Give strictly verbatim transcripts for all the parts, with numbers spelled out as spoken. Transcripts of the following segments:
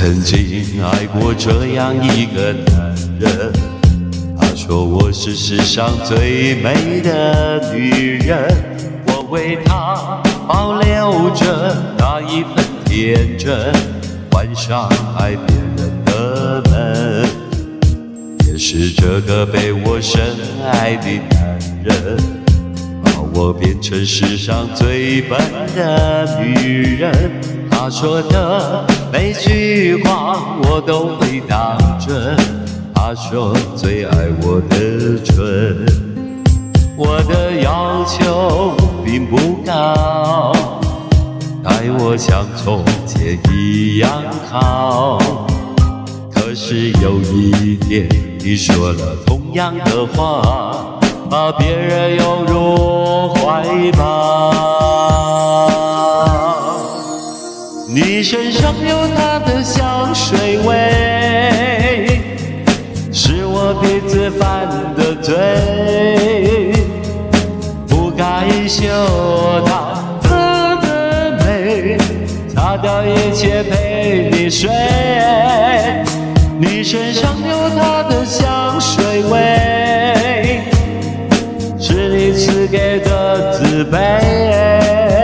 曾经爱过这样一个男人，他说我是世上最美的女人，我为他保留着那一份天真，关上爱别人的门。也是这个被我深爱的男人，把我变成世上最笨的女人。他说的每句话我都会当真，他说最爱我的唇。我的要求并不高，待我像从前一样好。可是有一天你说了同样的话，把别人拥入怀抱。你身上有他的香水味，是我鼻子犯的罪，不该嗅到她的美，擦掉一切陪你睡。你身上有他的香水味，是你赐给的自卑。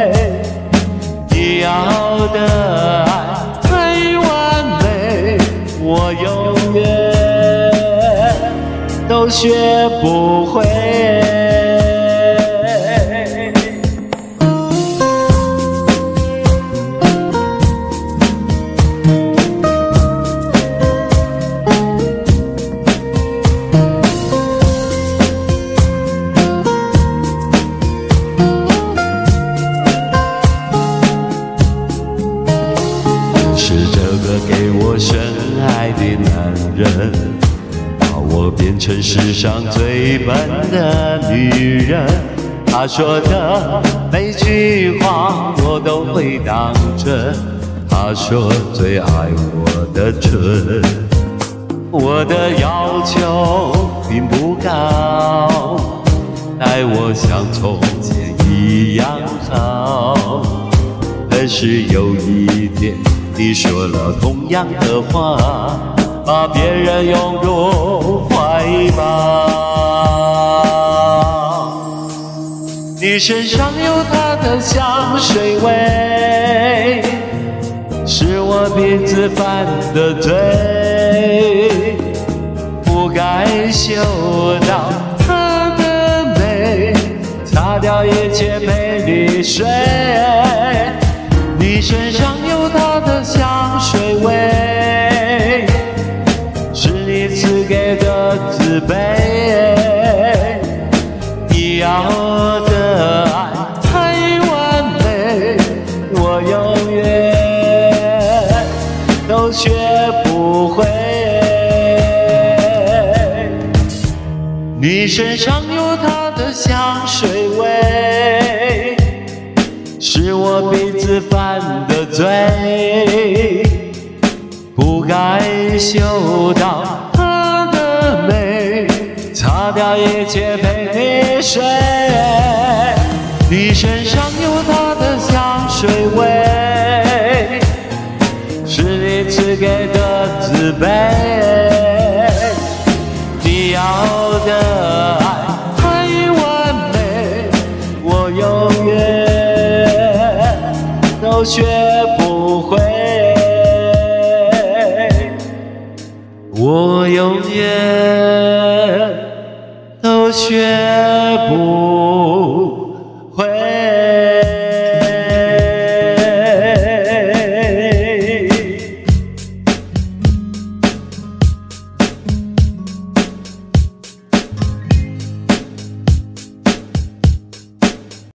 你要的爱太完美，我永远都学不会。是这个给我深爱的男人，把我变成世上最笨的女人。他说的每句话我都会当真，他说最爱我的唇。我的要求并不高，待我像从前一样好。可是有一天你说了同样的话，把别人拥入怀抱。你身上有他的香水味，是我鼻子犯的罪，不该嗅到她的美，擦掉一切陪你睡。你身上有他的香水味，是你赐给的自卑。你要的爱太完美，我永远都学不会。你身上有他的香水味，是我鼻子犯的罪，不该嗅到她的美，擦掉一切陪你睡。你身上有她的香水味，是你赐给的自卑。你要的爱太完美，我永远都学